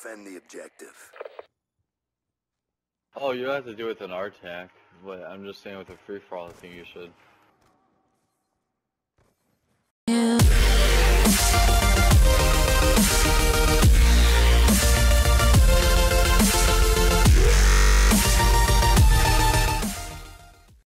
defend the objective. Oh, you have to do it with an RTAC, but I'm just saying with a free-for-all, I think you should.